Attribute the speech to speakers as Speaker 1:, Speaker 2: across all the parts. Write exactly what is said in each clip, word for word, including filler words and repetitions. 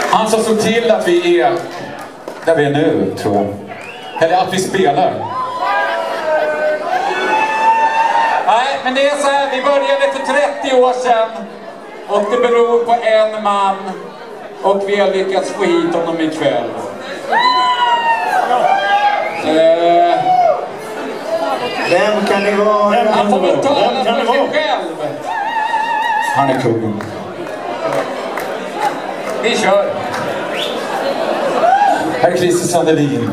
Speaker 1: Han som såg till att vi är där vi är nu, tror jag. Eller att vi spelar. Nej, men det är så här, vi började för trettio år sedan. Och det beror på en man. Och vi har lyckats få hit honom ikväll. Eh,
Speaker 2: Vem kan det vara?
Speaker 1: han får väl tala för sig själv.
Speaker 2: Han är kungen.
Speaker 1: Vi kör.
Speaker 2: Här är Christer Sandelin.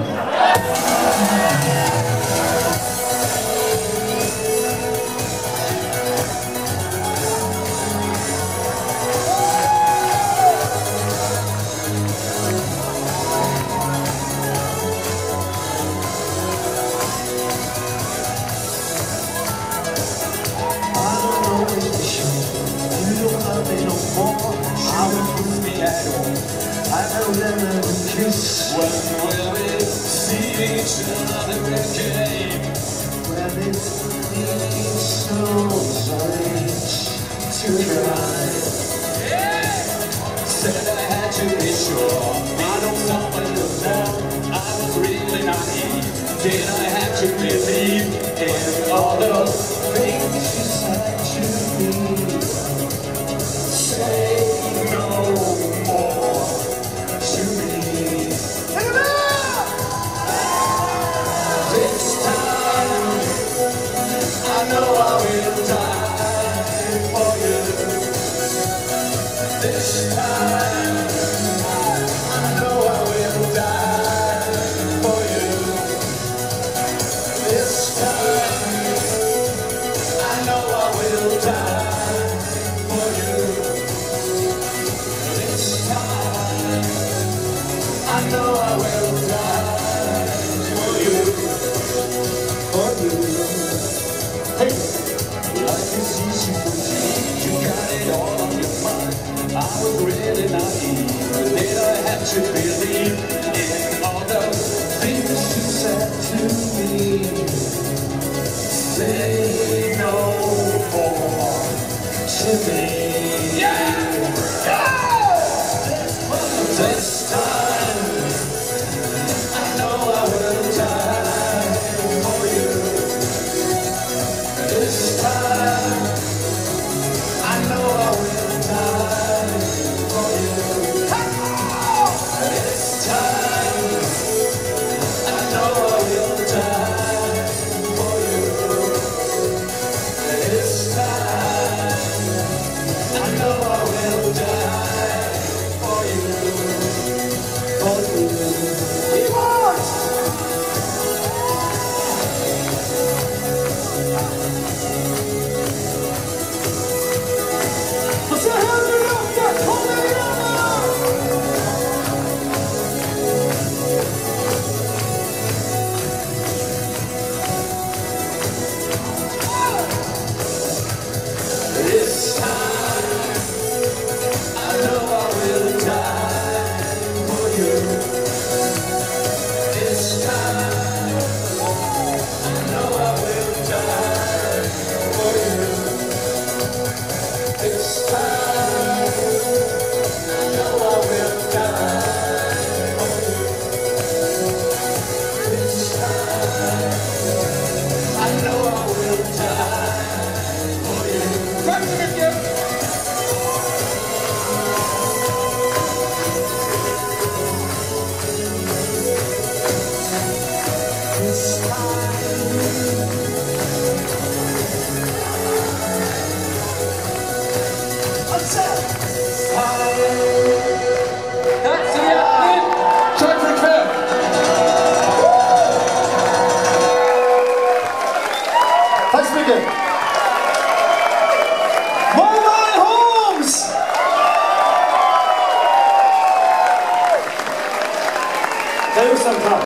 Speaker 3: When will we see each other again? When it's so strange to try. Yeah! Said I had to be sure. I don't know what to know. I was really naive. Did I have to believe in all those things you said to me? Say no more to me. This time, I know I will die for you. This time, I know I will die for you. This time, I know I will die for you. This time, I know I will die for you. For you. Hey, life is easy for you. You got it all on your mind. I was really naive. Did I have to believe in all those things you said to me? Say no more to me. Yeah! Yeah! This time, I know I will die for you. This time, I know I will die for you. This time, I know I will die for you. This time, I know I will die for you. For you. He wants! Och så hör du rocka, kommer grabbar! This time, I know I will die for you. This time, I know I will die for you. This time, I know I will die for you. This time, I know I will die for you. Tack så mycket! This time,
Speaker 1: Tack så hjärtligt! Tack för ikväll!
Speaker 2: Tack så mycket. Mobile Homes! Tusen tack.